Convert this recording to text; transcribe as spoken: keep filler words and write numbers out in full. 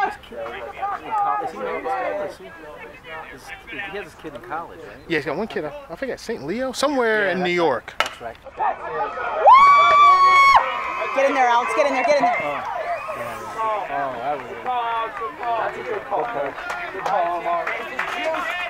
Is he married? Is he, is, he has his kid in college, right? Yeah, he's got one kid. I forget, Saint Leo, somewhere yeah, in New York. Right. That's right. Get in there, Alex. Get in there. Get in there. Oh, yeah, yeah. Oh, that was. That's a good call. Good call, Mark.